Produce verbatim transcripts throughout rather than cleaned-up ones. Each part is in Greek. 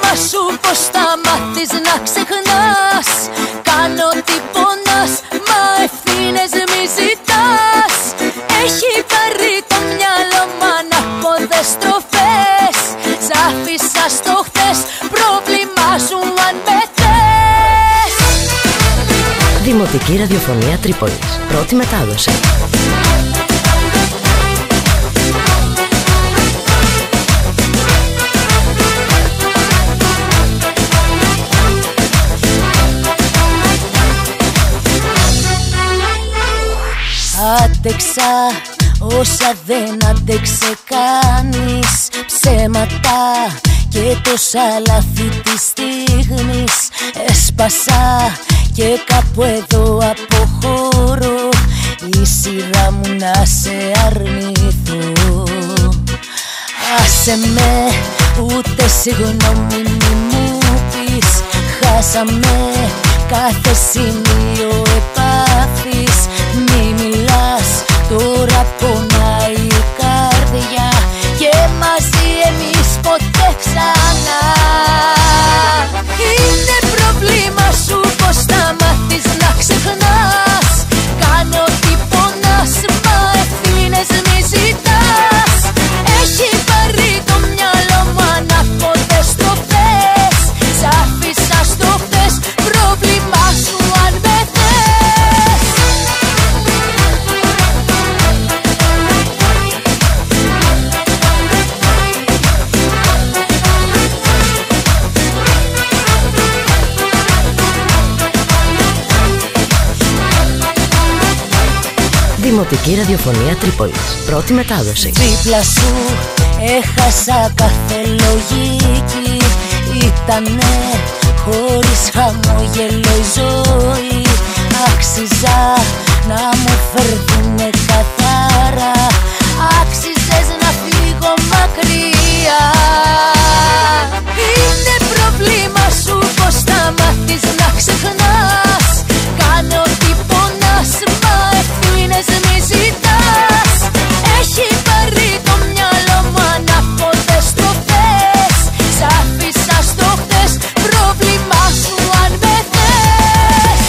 πρόβλημα σου πως θα μάθεις να ξεχνάς. Κάνω τι πονάς, μα ευθύνες μη ζητάς. Έχει πάρει το μυαλό μου ανάποδες στροφές. Σ' άφησα στο χθες, πρόβλημα σου αν με θες. Δημοτική Ραδιοφωνία Τρίπολης. Πρώτη μετάδοση. Άντεξα όσα δεν άντεξε κανείς. Ψέματα και τόσα λάθη της στιγμής. Έσπασα και κάπου εδώ αποχωρώ. Η σειρά μου να σε αρνηθώ. Άσε με, ούτε συγγνώμη μη μου πεις. Χάσαμε κάθε σημείο επαφής. Μη μιλάς, τώρα πονάει η καρδιά. Και μαζί εμείς ποτέ ξανά. Είναι πρόβλημα σου πως θα μάθεις να ξεχνάς. Κάνω τι πονάς, μα ευθύνες μη ζητάς. Έχει πάρει το μυαλό μου ανάποδες στροφές. Σ' άφησα στο χθες, πρόβλημα σου αν με θες. Δημοτική Ραδιοφωνία Τρίπολης. Πρώτη μετάδοση. Δίπλα σου έχασα κάθε λογική. Ήτανε χωρίς χαμόγελο η ζωή. Άξιζα να μου φέρθουνε καθαρά. Άξιζες να φύγω μακριά. Είναι πρόβλημα σου πως θα μάθεις να ξεχνάς. Κάνω τι πονάς, μα ευθύνες μη ζητάς. Έχει πάρει το μυαλό μου ανάποδες στροφές. Σ' άφησα στο χθες, πρόβλημα σου αν με θες.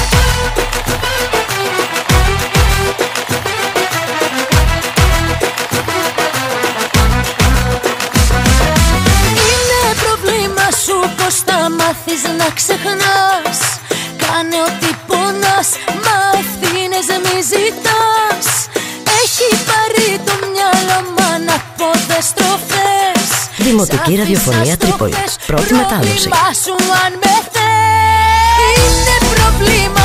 Είναι πρόβλημα σου πως θα μάθεις να ξεχνάς. Κάνε ό,τι πονάς, μα ευθύνες μη ζητάς. Έχει πάρει το μυαλό μου ανάποδες στροφές. Δημοτική Ραδιοφωνία Τρίπολης. Πρώτη μετάδοση. Πρόβλημα σου αν με θες. Είναι πρόβλημα